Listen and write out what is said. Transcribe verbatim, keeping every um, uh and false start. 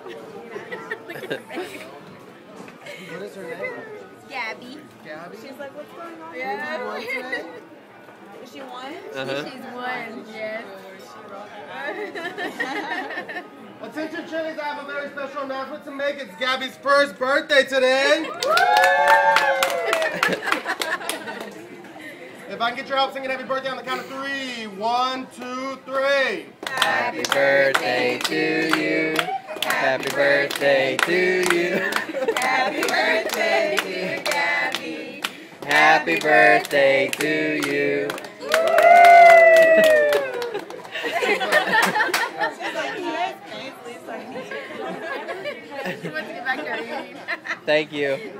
What is her name? Gabby. Gabby? She's like, what's going on? Yeah. Won today? Is she one? Uh-huh. She's one, yes. Attention Chili's, I have a very special announcement to make. It's Gabby's first birthday today. If I can get your help singing happy birthday on the count of three. One, two, three. Happy birthday to you. Happy birthday to you. Happy birthday, dear Gabby. Happy birthday to you. She's like, yes, thanks, Lisa. She wants to get back to her eating. Thank you.